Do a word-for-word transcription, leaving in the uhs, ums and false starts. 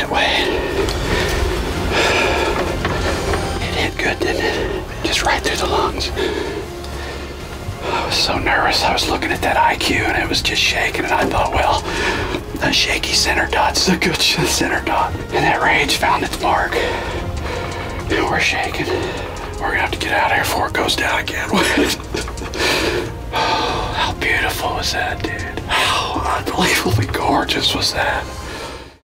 it, Wade. It hit good, didn't it? Just right through the lungs. I was so nervous. I was looking at that I Q and it was just shaking, and I thought, well, a shaky center dot's a good center dot. And that rage found its mark. And we're shaking. We're gonna have to get out of here before it goes down again. Oh, how beautiful was that, dude? How unbelievably gorgeous was that?